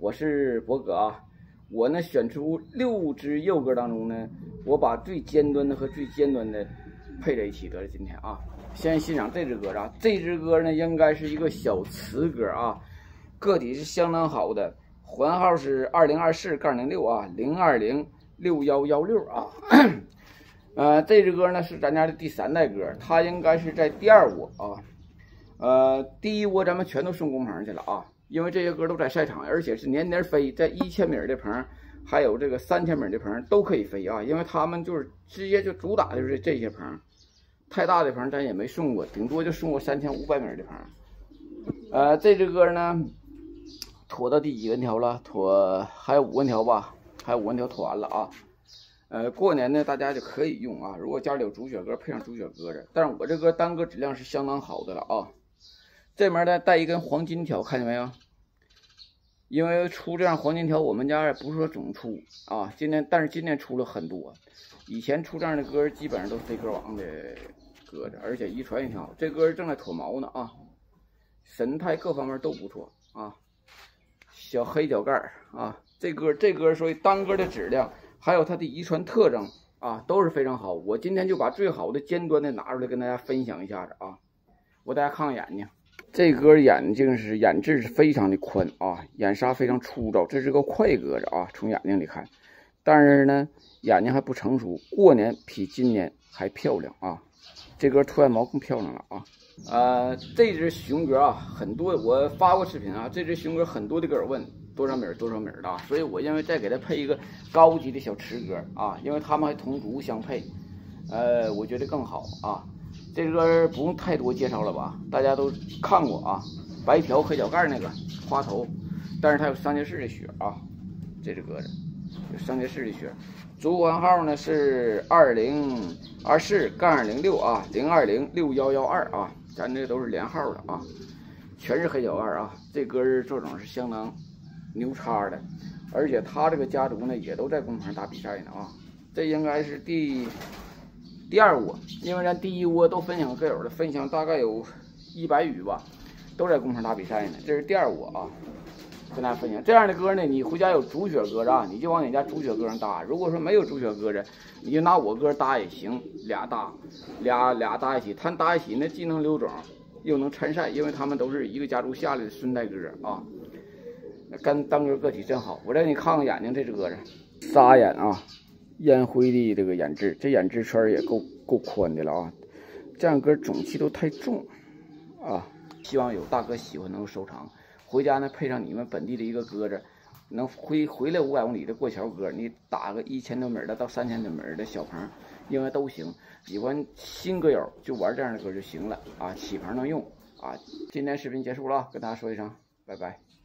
我是博哥啊。我呢选出6只幼鸽当中呢，我把最尖端的和最尖端的配在一起得了。今天啊，先欣赏这只鸽子啊，这只鸽呢应该是一个小雌鸽啊，个体是相当好的，环号是2024-06啊，0206116啊。这只鸽呢是咱家的第3代鸽，它应该是在第2窝啊。第1窝咱们全都送工棚去了啊，因为这些鸽都在赛场，而且是年年飞，在1000米的棚，还有这个3000米的棚都可以飞啊，因为他们就是直接就主打的就是这些棚，太大的棚咱也没送过，顶多就送过3500米的棚。这只鸽呢，妥到第几根条了？妥还有5根条吧，还有5根条妥完了啊。过年呢，大家就可以用啊。如果家里有主血鸽，配上主血鸽子，但是我这鸽单鸽质量是相当好的了啊。这面呢带一根黄金条，看见没有？因为出这样黄金条，我们家也不是说总出啊。但是今年出了很多，以前出这样的鸽基本上都是飞鸽王的鸽子，而且遗传也挺好。这鸽正在脱毛呢啊，神态各方面都不错啊。小黑脚盖啊，这鸽所以单鸽的质量，还有它的遗传特征啊，都是非常好。我今天就把最好的尖端的拿出来跟大家分享一下子啊。我大家看看眼睛。这鸽眼质是非常的宽啊，眼沙非常粗糙，这是个快鸽子啊，从眼睛里看，但是呢眼睛还不成熟，过年比今年还漂亮啊，这鸽脱完毛更漂亮了啊。这只雄鸽啊，很多我发过视频啊，这只雄鸽很多的鸽友问多少米的啊，所以我认为再给它配一个高级的小雌鸽啊，因为它们还同族相配，我觉得更好啊。这个不用太多介绍了吧，大家都看过啊，白条黑脚盖那个花头，但是它有桑杰士的血啊，这只鸽子有桑杰士的血，主环号呢是2024-06啊，0206112啊，咱这都是连号的啊，全是黑脚盖啊，这鸽做种是相当牛叉的，而且它这个家族呢也都在工棚打比赛呢啊，这应该是第2窝，因为咱第1窝都分享鸽友的，分享大概有100余吧，都在工棚打比赛呢。这是第2窝啊，跟大家分享。这样的鸽呢，你回家有主血鸽子啊，你就往你家主血鸽上搭。如果说没有主血鸽子，你就拿我鸽搭也行，俩搭一起，它搭一起呢，既能留种，又能参赛，因为他们都是一个家族下来的顺带鸽啊。单鸽个体真好，我再给你看看眼睛，这只鸽子沙眼啊。烟灰的这个眼质，这眼质圈也够宽的了啊！这样鸽种气都太重啊！希望有大哥喜欢能够收藏，回家呢配上你们本地的一个鸽子，能回来500公里的过桥鸽，你打个1000多米的到3000多米的小棚，应该都行。喜欢新鸽友就玩这样的鸽就行了啊！起棚能用啊！今天视频结束了，跟大家说一声拜拜。